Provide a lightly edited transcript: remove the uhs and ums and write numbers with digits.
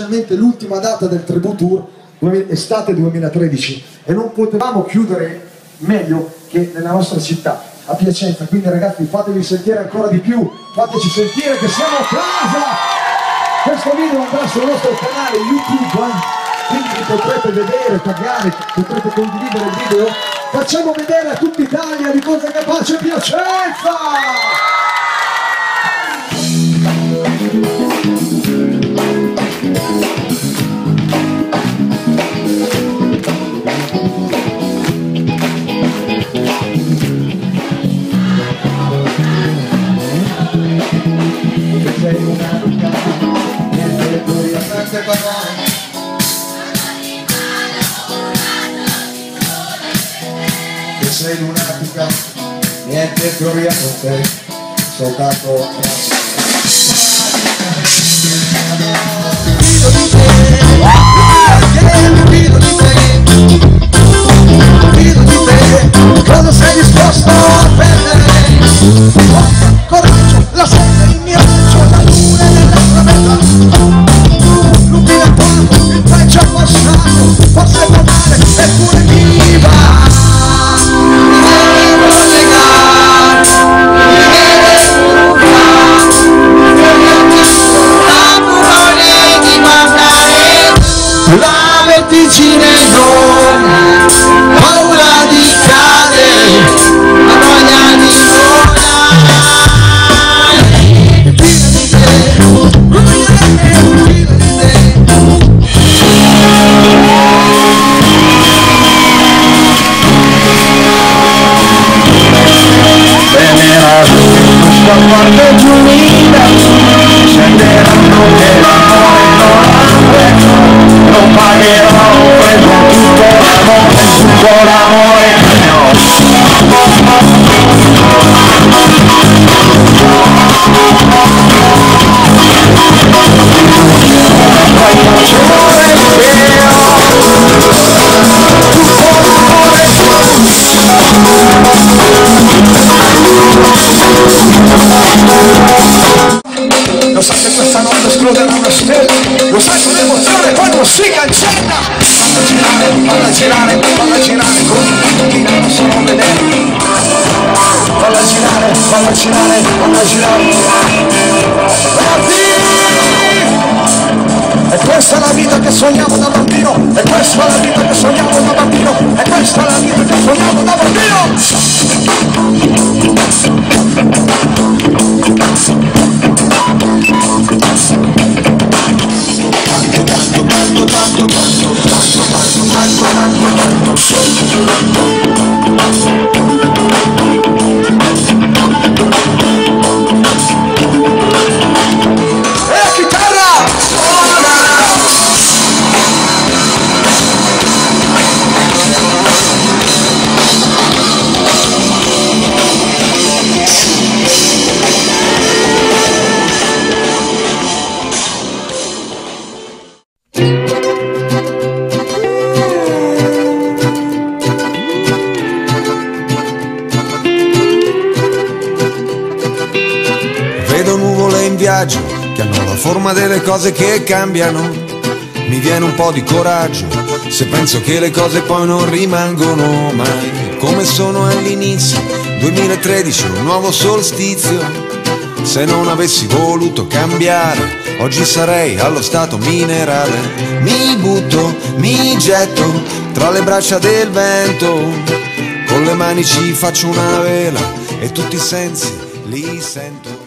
L'ultima data del Tribù Tour estate 2013 e non potevamo chiudere meglio che nella nostra città, a Piacenza. Quindi ragazzi, fatevi sentire ancora di più, fateci sentire che siamo a casa. Questo video andrà sul nostro canale YouTube, quindi vi potrete vedere, taggare, potrete condividere il video. Facciamo vedere a tutta Italia di cosa è capace Piacenza. Sei una ricca, niente curiosamente parole. Che sei lunatica, niente gloria con te, soltanto fido di te, fido di te, cosa sei disposto a perdere? Coraggio, la sete, il miraggio, la luna nell'altra metà, l'umile quadro, il peggio è passato, forse volare, eppure viva. La vertigine donna, paura di cadere, la voglia di questa parte giunita scenderanno che l'amore non ha prezzo, non pagherò un prezzo tutto l'amore lo sai che questa notte esploderà una stella, lo sai che l'emozione quando si cancella. Falla girare con un pochino non sono vedere. Falla girare. E questa è la vita che sognavo da bambino, e questa è la vita che sognavo da bambino, e questa è la vita che sognavo da bambino. Vedo nuvole in viaggio che hanno la forma delle cose che cambiano. Mi viene un po' di coraggio se penso che le cose poi non rimangono mai come sono all'inizio. 2013, un nuovo solstizio. Se non avessi voluto cambiare, oggi sarei allo stato minerale. Mi butto, mi getto tra le braccia del vento. Con le mani ci faccio una vela e tutti i sensi li sento.